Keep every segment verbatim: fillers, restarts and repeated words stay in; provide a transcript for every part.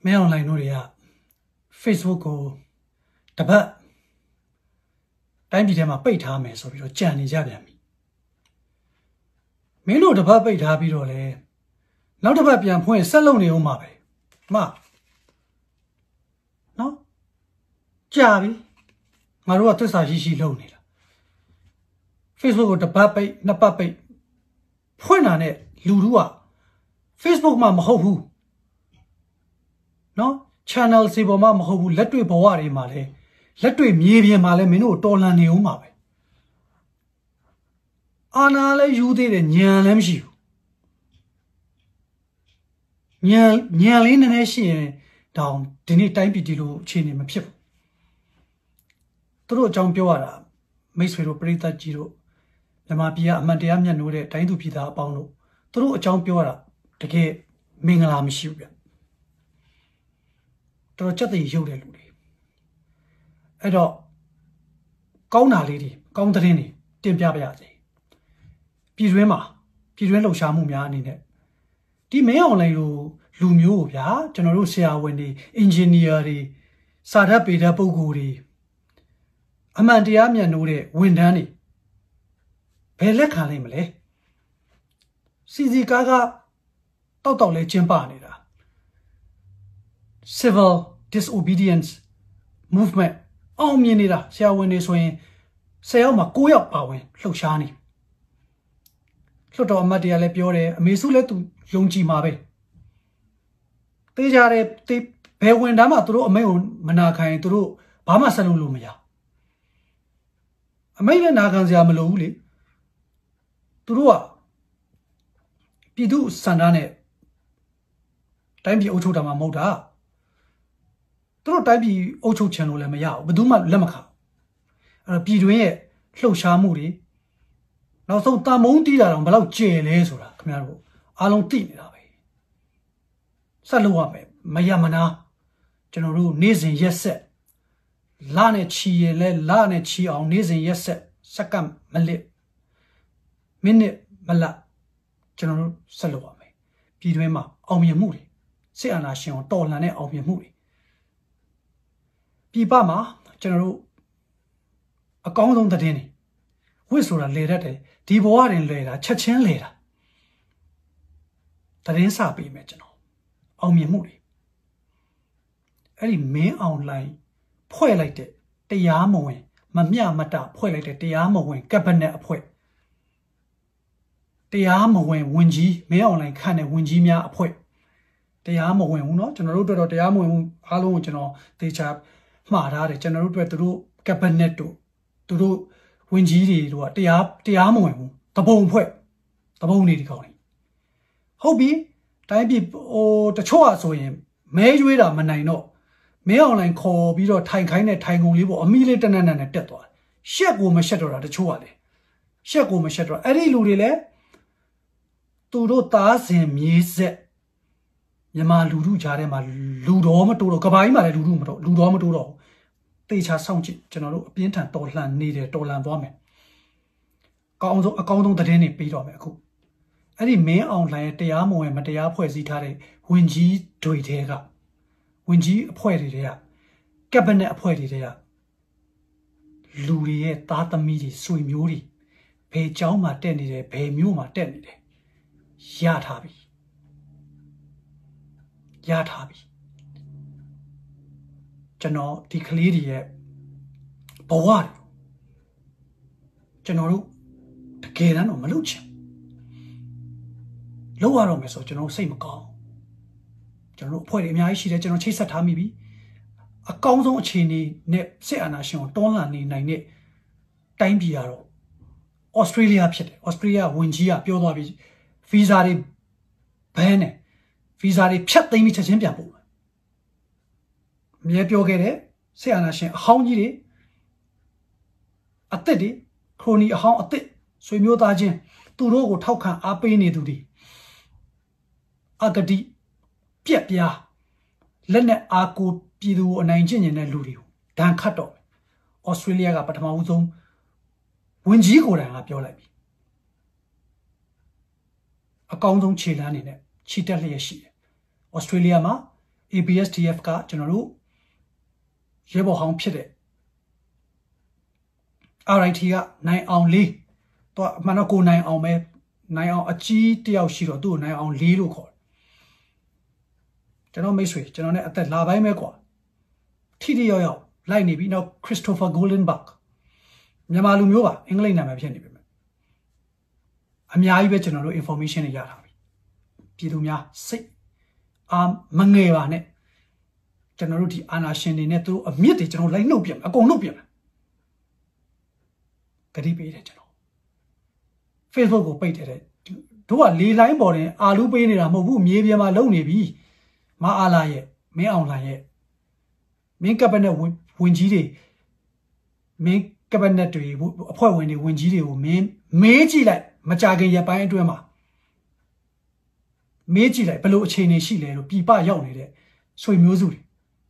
没有来努力啊 ，Facebook ကိုတပတ်တိုင်းပြည်ထဲမှာပိတ်ထားမယ်ဆိုပြီးတော့ကြံနေကြပြန်ပြီမင်းတို့တပတ်ပိတ်ထားပြီးတော့လေနောက်တစ်ပတ်ပြန်ဖွင့်ဆက်လုပ်နေဦးမှာပဲမနော်ကြာပြီငါတို့ကသစ္စာရှိရှိလုပ်နေတာ Facebook ကိုတပတ်ပိတ်နှစ်ပတ်ပိတ်ဖွင့်တာနဲ့လူတို့က Facebook မှာမဟုတ်ဘူးနော် channel စီပေါ်မှာမဟုတ်ဘူးလက်တွေ့ဘဝတွေမှာလဲလက်တွေ့မြေပြင်မှာလဲမင်းတို့တော်လန်နေဦးမှာပဲအာနာလဲယူသေးတယ်ညံလည်းမရှိဘူးညံညံလေးနည်းနည်းရှိရင်တောင်ဒီနေ့တိုင်းပြည်ဒီလိုအခြေအနေမဖြစ်ဘူးသူတို့အကြောင်းပြောရတာမိတ်ဆွေတို့ပရိသတ်ကြီးတို့မြန်မာပြည်ကအမှန်တရားမျက်နှိုးတဲ့တိုင်းသူပြည်သားအပေါင်းတို့သူတို့အကြောင်းပြောရတာတကယ်မင်္ဂလာမရှိဘူးဗျတော်ကြက်တည်ရုပ်တဲ့လူတွေအဲ့တော့ကောင်းတာလေးတွေကောင်းသတင်းတွေတင်ပြပါရစေပြည်တွင်းမှာပြည်တွင်းလှုပ်ရှားမှုများအနေနဲ့ဒီမင်းအွန်လိုင်းလိုလူမျိုးကိုဗျာကျွန်တော်တို့ဆရာဝန်တွေအင်ဂျင်နီယာတွေစာတတ်ပေတတ်ပုဂ္ဂိုလ်တွေအမှန်တရားမျက်နှိုးတဲ့ဝန်ထမ်းတွေဘယ်လက်ခံနိုင်မလဲစီစီကားကတောက်တောက်လဲကျင်းပနေတာ civil disobedience movement အောင်မြင်နေတာဆရာဝန်တွေဆိုရင်ဆယ်ယောက်မှာ၉ယောက်ပါဝင်လှုပ်ရှားနေလွှတ်တော်အမတ်တွေကလည်းပြောတယ်အမေစုလည်းသူယုံကြည်မှာပဲတေးကြတဲ့တေးဘယ်ဝင်တမ်းမှသူတို့အမိန့်ကိုမနာခံရင်သူတို့ဘာမှဆက်လုပ်လို့မရအမိန့်နဲ့နာခံစရာမလိုဘူးလေသူတို့ကပြည်သူစန္ဒနဲ့တိုင်းပြည်အုပ်ချုပ်တာမှမဟုတ်တာသူတို့တိုင်းပြည်အုပ်ချုပ်ချင်လို့လည်းမရဘူးဘယ်သူမှလက်မခံအဲ့တော့ပြည်တွင်းရဲ့လှုပ်ရှားမှုတွေနောက်ဆုံးတာမုံတီးတာတော့ဘယ်လောက်ကျယ်လဲဆိုတာခင်ဗျားတို့အားလုံးသိနေတာပဲဆက်လို့ရမယ်မရမနာကျွန်တော်တို့နေ့စဉ်ရက်ဆက်လနဲ့ချီရလဲလနဲ့ချီအောင်နေ့စဉ်ရက်ဆက်စက္ကန့်မလစ်မိနစ်မလကျွန်တော်တို့ဆက်လို့ရမယ်ပြည်တွင်းမှာအောင်မြင်မှုတွေစစ်အာဏာရှင်ကိုတော်လှန်တဲ့အောင်မြင်မှုတွေပြည်ပမှာကျွန်တော်တို့အကောင်းဆုံးသတင်းတွေဝစ်ဆိုတာလေတတ်တယ်ဒီဘဝတွင်လေတာချက်ချင်းလေတာသတင်းစာပေးမယ်ကျွန်တော်အောင်မြင်မှုတွေအဲ့ဒီမင်းအွန်လိုင်းဖွဲ့လိုက်တဲ့တရားမဝင်မမျှမတဖွဲ့လိုက်တဲ့တရားမဝင်ကက်ဘိနက်အဖွဲ့တရားမဝင်ဝင်ကြီးမင်းအွန်လိုင်းခန့်တဲ့ဝင်ကြီးများအဖွဲ့တရားမဝင်ဘူးเนาะကျွန်တော်တို့အတွက်တော့တရားမဝင်ဘူးအားလုံးကိုကျွန်တော်သေချာမှားထားတယ်ကျွန်တော်တို့အတွက်သူတို့ကက်ဘိနက်တို့သူတို့ဝင်ကြီးတွေတို့ကတရားတရားမဝင်ဘူးတပုံဖွဲ့တပုံနေဒီကောင်းနေဟုတ်ပြီတိုင်းပြည်ဟိုတချို့อ่ะဆိုရင်မဲရွေးတာမနိုင်တော့မင်းအွန်လိုင်းခေါ်ပြီးတော့ထိုင်ခိုင်းတဲ့ထိုင်ကုန်လေးပေါ့အမီလေးတနက်နက်နဲ့တက်သွားရှက်ကိုမရှက်တော့တာတချို့อ่ะလေရှက်ကိုမရှက်တော့အဲ့ဒီလူတွေလည်းသူတို့သားစဉ်မြေးဆက်မြန်မာလူထုကြားထဲမှာလူတော်မတိုးတော့ကဘာကြီးမှာလည်းလူထုမတိုးလူတော်မတိုးတော့တေချာစောင့်ကြည့်ကျွန်တော်တို့အပြင်းထန်တော်လှန်နေတယ်တော်လှန်သွားမယ်ကောင်းဆုံးအကောင်းဆုံးသတင်းတွေပြီးတော့မယ်အခုအဲ့ဒီမင်းအွန်လိုင်းရဲ့တရားမဝင်မတရားဖွဲ့စည်းထားတဲ့ဝင်ကြီးတွေတဲကဝင်ကြီးအဖွဲ့တွေတဲကကက်ဘိနက်အဖွဲ့တွေတဲကလူတွေရဲ့သားသမီးတွေဆွေမျိုးတွေဘယ်ကျောင်းမှာတက်နေတယ်ဘယ်မြို့မှာတက်နေတယ်ရထားပြီရထားပြီကျွန်တော်ဒီကလေးတွေရဲ့ဘဝတွေကျွန်တော်တို့တကယ်တမ်းတော့မလုပ်ချင်လုပ်ရတော့မယ်ဆိုကျွန်တော်စိတ်မကောင်းကျွန်တော်တို့အဖွဲ့တွေအများကြီးရှိတယ်ကျွန်တော်ချိတ်ဆက်ထားမိပြီအကောင်းဆုံးအခြေအနေနဲ့စစ်အာဏာရှင်ကိုတွန်းလှန်နေနိုင်တဲ့တိုင်းပြည်ကတော့ဩစတြေးလျဖြစ်တယ်ဩစတြေးလျဝင်ကြီးကပြောသွားပြီဗီဇာတွေဘန်တယ်ဗီဇာတွေဖြတ်သိမ်းပြီးချက်ချင်းပြန်ပို့မယ်အမြဲပြောခဲ့တဲ့ဆရာနာရှင်အဟောင်းကြီးတွေအသက်တွေခရိုနီအဟောင်းအသက်ဆွေမျိုးသားချင်းသူတို့ကိုထောက်ခံအားပေးနေသူတွေအဂတိပြက်ပြားလက်နဲ့အားကိုပြည်သူကိုအနိုင်ကျင့်နေတဲ့လူတွေကိုဒဏ်ခတ်တော့မယ်ဩစတြေးလျကပထမဦးဆုံးဝင်ကြီးကိုယ်တိုင်ကပြောလိုက်ပြီအကောင်းဆုံးခြေလှမ်းနေနဲ့ခြေတက်လျက်ရှိတယ်ဩစတြေးလျမှာ A B S D F ကကျွန်တော်တို့ရဲဘော်ဟောင်းဖြစ်တဲ့ R I T ကနိုင်အောင်လေးတော့အမှန်တော့ကိုနိုင်အောင်ပဲနိုင်အောင်အကြီးတယောက်ရှိတော့သူ့ကိုနိုင်အောင်လေးလို့ခေါ်တယ်ကျွန်တော်မိတ်ဆွေကျွန်တော်နဲ့အသက်လာပိုင်းပဲကွာထိထိရောက်ရောက်လိုက်နေပြီနောက် Christopher Goldenberg မြန်မာလူမျိုးပါအင်္ဂလိပ်နာမည်ဖြစ်နေပြီအများကြီးပဲကျွန်တော်တို့ information တွေရထားပြီပြည်သူများစိတ်အာမငယ်ပါနဲ့ကျွန်တော်တို့ဒီအာနာရှင်တွေနဲ့သူတို့အမြင့်တွေကျွန်တော်လိုက်နှုတ်ပြအကုန်နှုတ်ပြမယ်ဂတိပေးတယ်ကျွန်တော် Facebook ကိုပိတ်တယ်တဲ့တို့ကလေလိုင်းပေါ်တင်အာလူပေးနေတာမဟုတ်ဘူးမြေပြင်မှာလုံနေပြီမအားလာရဲ့မင်းအောင်လှိုင်ရဲ့မင်းကပ်နဲ့ဝင်ကြီးတွေမင်းကပ်နဲ့တွေအဖွဲ့ဝင်တွေဝင်ကြီးတွေကိုမင်းမေးကြည့်လိုက်မကြခင်ရပိုင်းအတွင်းမှာမေးကြည့်လိုက်ဘယ်လိုအခြေအနေရှိလဲလို့ပြပရောက်နေတဲ့ဆွေမျိုးစုတွေ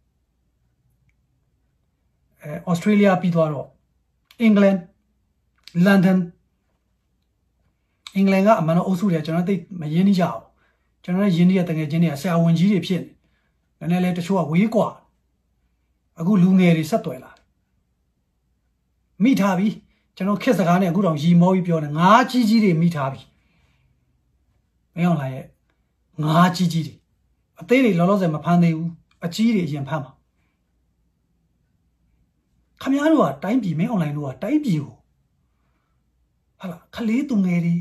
အဲဩစတြေးလျပြီးသွားတော့အင်္ဂလန်လန်ဒန်အင်္ဂလန်ကအမှန်တော့အုပ်စုတွေကျွန်တော်သိမရင်းနှီးကြအောင်ကျွန်တော်လည်းရင်းနှီးရတကယ်ချင်းတွေကဆရာဝန်ကြီးတွေဖြစ်နေနည်းနည်းလေးတချို့ကဝေးกว่าအခုလူငယ်တွေဆက်သွယ်လာမိထားပြီကျွန်တော်ခက်စကားနဲ့အခုတော့ရီမောပြီးပြောနေငါးကြီးကြီးတွေမိထားပြီမင်းအောင်လာရဲ့ငါးကြီးကြီးတွေအသေးတွေလောလောဆယ်မဖမ်းသေးဘူးအကြီးတွေအရင်ဖမ်းပါခမများတို့ကတိုင်းပြည်မင်းအွန်လိုင်းတို့ကတိုင်းပြည်ကိုဟာလားခလေးသူငယ်တွေ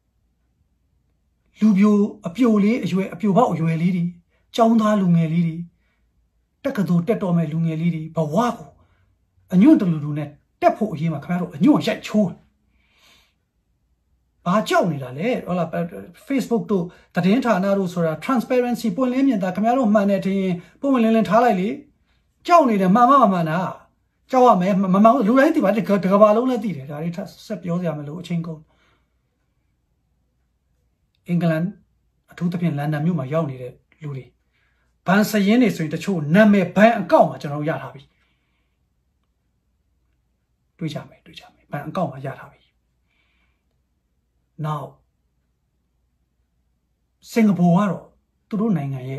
လူပြိုအပြိုလေးအရွယ်အပြိုပေါက်အရွယ်လေးတွေကျောင်းသားလူငယ်လေးတွေတက်ကတူတက်တော်မဲ့လူငယ်လေးတွေဘဝကိုအညွန့်တလူလူနဲ့တက်ဖို့အရေးမှာခင်ဗျားတို့အညွန့်ရိုက်ချိုးဘာကြောက်နေတာလဲဟုတ်လား Facebook တို့သတင်းဌာနတို့ဆိုတာ transparency ပွင့်လင်းမြင်သာခင်ဗျားတို့မှန်တယ်ထင်ရင်ပွင့်လင်းလင်းထားလိုက်လေကြောက်နေတယ်မှန်မှမမှန်တာကြောက်ရမယ်မမှန်လူတိုင်းသိပါတကဘာလုံးလည်းသိတယ်ဒါတွေဆက်ပြောစရာမလိုအချင်းကုန်အင်္ဂလန်အထူးသဖြင့်လန်ဒန်မြို့မှာရောက်နေတဲ့လူတွေဘန်စရင်တွေဆိုရင်တချို့နာမည်ဘန်အကောင့်မှာကျွန်တော်တို့ရထားပြီတွေးကြမယ်တွေးကြမယ်ဘန်အကောင့်မှာရထားပြီ now စင်ကာပူကတော့သူတို့နိုင်ငံရဲ့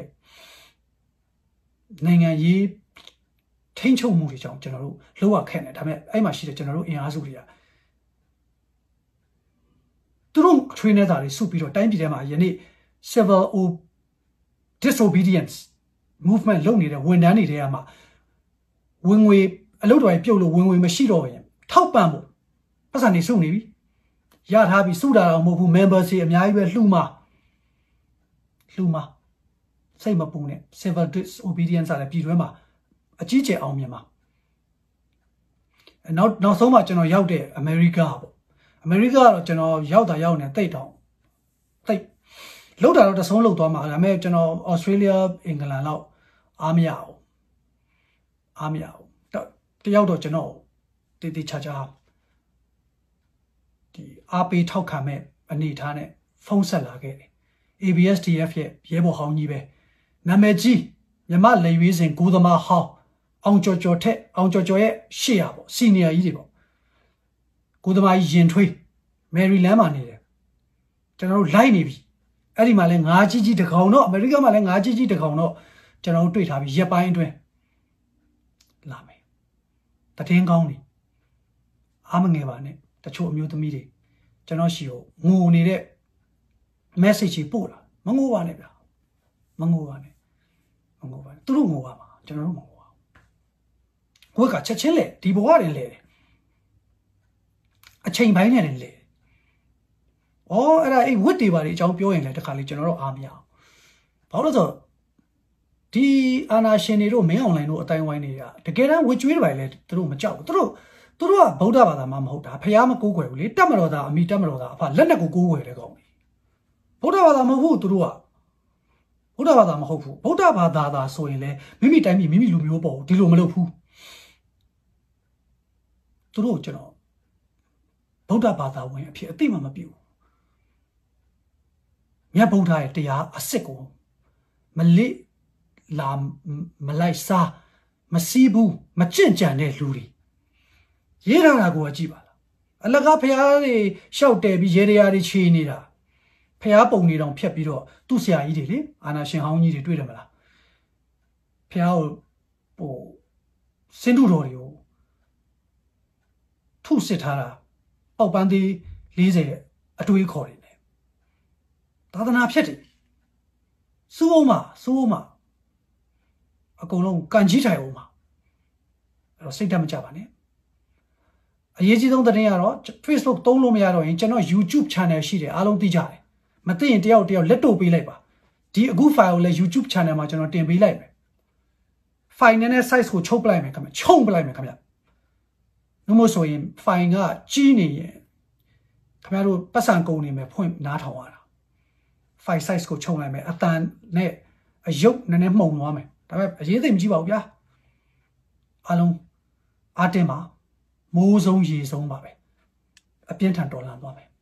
နိုင်ငံရေးထိန်းချုပ်မှုတွေကြောင့်ကျွန်တော်တို့လောက်ရခက်နေဒါပေမဲ့အဲ့မှာရှိတဲ့ကျွန်တော်တို့အင်အားစုတွေကသူတို့ထွေးနေတာတွေစုပြီးတော့တိုင်းပြည်ထဲမှာယနေ့ civil disobedience movement လုပ်နေတဲ့ဝန်ထမ်းတွေထဲမှာဝင်ငွေအလုပ်တော်ပြုတ်လို့ဝင်ငွေမရှိတော့ရင်ထောက်ပံ့ဖို့ပတ်စံနေစုနေပြီရထားပြီစုတာတော့မဟုတ်ဘူး members တွေအများကြီးပဲလှူမှာလှူမှာစိတ်မပူနဲ့ civil disobedience ဆိုတဲ့ပြည်တွင်းမှာအကြီးကျယ်အောင်မြင်မှာနောက်နောက်ဆုံးမှကျွန်တော်ရောက်တဲ့အမေရိကပေါ့အမေရိကကတော့ကျွန်တော်ရောက်တာရောက်နေတိတ်တောင်တိတ်လောက်တာတော့တဆုံးလောက်သွားမှာဒါပေမဲ့ကျွန်တော်ဩစတြေးလျအင်္ဂလန်လောက်အားမရအောင်အားမရအောင်တယောက်တော့ကျွန်တော်တေးသေးချာချာဒီအားပေးထောက်ခံမဲ့အနေထားနဲ့ဖုန်းဆက်လာခဲ့တယ် A B S D F ရဲ့ရဲဘော်ဟောင်းကြီးပဲနာမည်ကြီးမြမလေရွေးစဉ်ကိုသမားဟောင်းအောင်ကျော်ကျော်ထက်အောင်ကျော်ကျော်ရဲ့ရှေ့ရပေါ့စီနီယာကြီးတွေပေါ့ကိုသမားကြီးရင်ထွေးမယ်ရီလန်းမှာနေတယ်ကျွန်တော်တို့လိုက်နေပြီအဲ့ဒီမှာလဲငါးကြီးကြီးတကောင်တော့အမေရိကမှာလဲငါးကြီးကြီးတကောင်တော့ကျွန်တော်တို့တွေ့ထားပြီရက်ပိုင်းအတွင်းလာမယ်တည်င်းကောင်းနေအားမငယ်ပါနဲ့တချို့အမျိုးသမီးတွေကျွန်တော်ရှိကိုငိုနေတဲ့ message ကြီးပို့လာမငိုပါနဲ့ဗျာမငိုပါနဲ့မငိုပါနဲ့သူတို့ငိုပါမှာကျွန်တော်တို့မငိုပါဘူးကိုကချက်ချင်းလေဒီဘဝတွေလေအချိန်ပိုင်းနဲ့လေလေအော်အဲ့ဒါအဲ့ဝတ်တွေပါလေအကြောင်းပြောရင်လည်းတခါလေကျွန်တော်တို့အားမရအောင်ဘာလို့လဲဆိုဒီအာနာရှင်တွေတို့မင်းအွန်လိုင်းတို့အတိုင်းဝိုင်းတွေကတကယ်တမ်းဝတ်ကျွေးတယ်ပါလေသူတို့မကြောက်ဘူးသူတို့သူတို့ကဗုဒ္ဓဘာသာမှမဟုတ်တာဖျားမကိုးကွယ်ဘူးလေတတ်မတော်သားအမိတတ်မတော်သားအဖလက်နဲ့ကိုကိုးကွယ်တဲ့ကောင်လေဗုဒ္ဓဘာသာမဟုတ်ဘူးသူတို့ကဗုဒ္ဓဘာသာမဟုတ်ဘူးဗုဒ္ဓဘာသာသာဆိုရင်လေမိမိတိုင်းပြည်မိမိလူမျိုးပေါ့ဒီလိုမလုပ်ဘူးသူတို့ကျွန်တော်ဗုဒ္ဓဘာသာဝင်အဖြစ်အသိမှမပြုဘူးမြတ်ဗုဒ္ဓရဲ့တရားအစစ်ကိုမလိလာမလိုက်စားမစီးဘူးမကြင့်ကြံတဲ့လူတွေရေးရတာကိုကြည့်ပါလားအလကားဖျားတွေရှောက်တယ်ပြီးရေတရားတွေခြေနေတာဖျားပုံနေတောင်ဖြတ်ပြီးတော့သူ့ဆရာကြီးတွေလေအာနာရှင်ဟောင်းကြီးတွေတွေ့တယ်မလားဖះကိုဟိုစင်တုတော်တွေကိုထုစစ်ထားတာအောက်ပန်းသေး၄၀အတွေးခေါ်နေတယ်သာသနာဖြစ်တယ်စူးအောင်မှာစူးအောင်မှာအကုန်လုံးကန်ကြီးထိုင်အောင်မှာအဲ့တော့စိတ်ဓာတ်မကြပါနဲ့အရေးကြီးဆုံးသတင်းကတော့ Facebook သုံးလို့မရတော့ရင်ကျွန်တော် YouTube channel ရှိတယ်အားလုံးသိကြတယ်မသိရင်တယောက်တယောက်လက်တို့ပေးလိုက်ပါဒီအခု file ကိုလည်း YouTube channel မှာကျွန်တော်တင်ပေးလိုက်မယ် file နဲ့ size ကိုချုပ်ပလိုက်မယ်ခင်ဗျချုံပလိုက်မယ်ခင်ဗျနှမို့ဆိုရင် file ကကြီးနေရင်ခင်ဗျားတို့ပတ်စံကုန်နေမယ်ဖွင့်နားထောင်ရတာ file size ကိုချုပ်လိုက်မယ်အတန်နဲ့အယုတ်နည်းနည်းမှုံသွားမယ်ဒါပေမဲ့အရေးသိမကြည့်ပါဘူးဗျာအားလုံးအားတင်ပါမိုးဆုံးရေဆုံးပါပဲအပြင်းထန်တော်လန်သွားမယ်